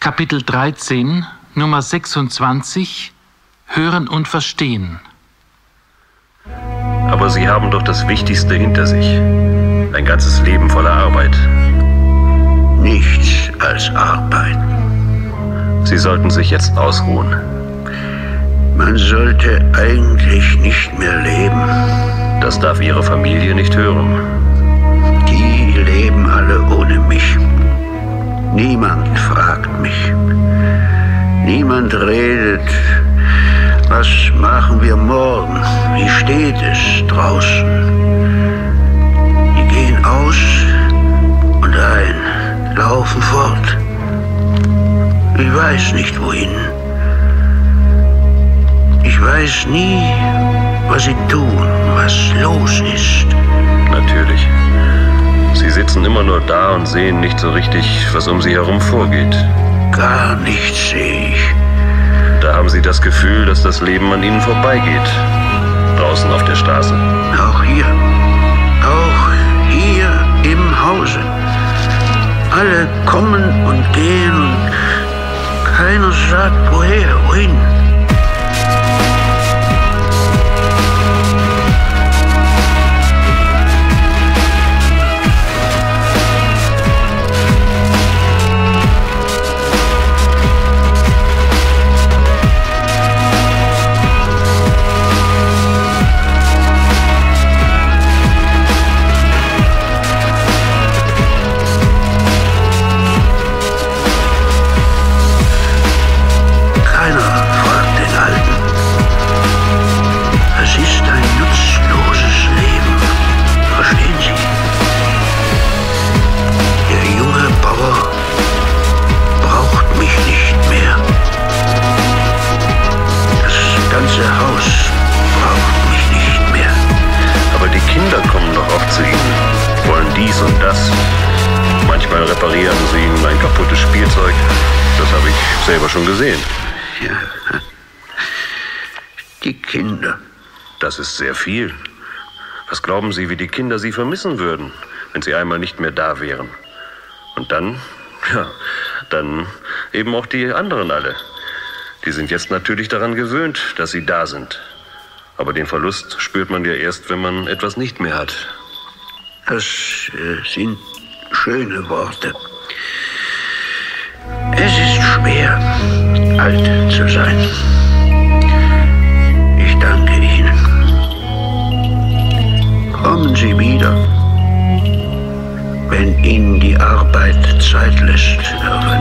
Kapitel 13, Nummer 26, Hören und Verstehen. Aber Sie haben doch das Wichtigste hinter sich. Ein ganzes Leben voller Arbeit. Nichts als Arbeit. Sie sollten sich jetzt ausruhen. Man sollte eigentlich nicht mehr leben. Das darf Ihre Familie nicht hören. Die leben alle ohne mich. Niemand fragt mich. Niemand redet. Was machen wir morgen? Wie steht es draußen? Die gehen aus und ein, laufen fort. Ich weiß nicht wohin. Ich weiß nie, was sie tun, was los ist. Natürlich. Sie sitzen immer nur da und sehen nicht so richtig, was um sie herum vorgeht. Gar nichts sehe ich. Da haben Sie das Gefühl, dass das Leben an Ihnen vorbeigeht. Draußen auf der Straße. Auch hier im Hause. Alle kommen und gehen und keiner sagt woher, wohin. Manchmal reparieren Sie ihnen ein kaputtes Spielzeug. Das habe ich selber schon gesehen. Ja, die Kinder. Das ist sehr viel. Was glauben Sie, wie die Kinder Sie vermissen würden, wenn Sie einmal nicht mehr da wären? Und dann, dann eben auch die anderen alle. Die sind jetzt natürlich daran gewöhnt, dass Sie da sind. Aber den Verlust spürt man ja erst, wenn man etwas nicht mehr hat. Das sind schöne Worte. Es ist schwer, alt zu sein. Ich danke Ihnen. Kommen Sie wieder, wenn Ihnen die Arbeit Zeit lässt, Herr